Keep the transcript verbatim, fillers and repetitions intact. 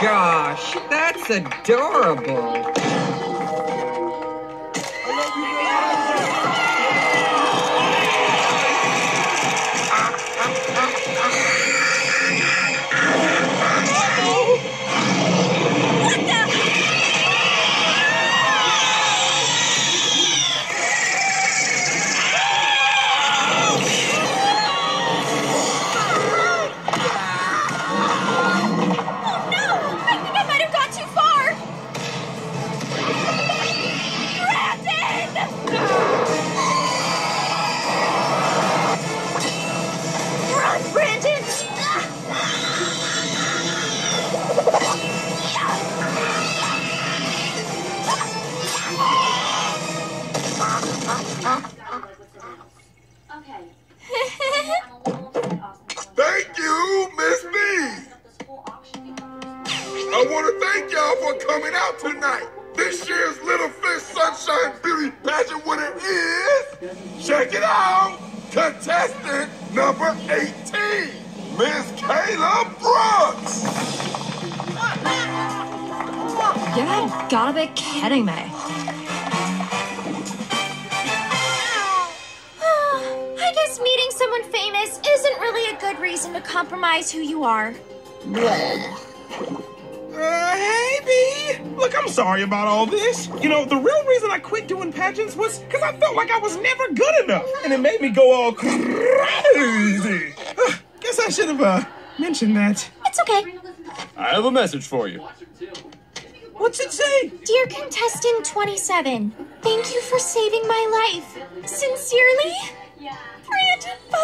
gosh, that's adorable. Thank you, Miss B. I want to thank y'all for coming out tonight. This year's Little Fish Sunshine Beauty Pageant winner is, check it out, contestant number eighteen, Miss Kayla Brooks. You gotta be kidding me. I guess meeting someone famous isn't really a good reason to compromise who you are. Uh, hey, B. Look, I'm sorry about all this. You know, the real reason I quit doing pageants was because I felt like I was never good enough. And it made me go all crazy. Uh, guess I should have, uh, mentioned that. It's okay. I have a message for you. What's it say? Dear contestant twenty-seven, thank you for saving my life. Sincerely, Brandon Bowe.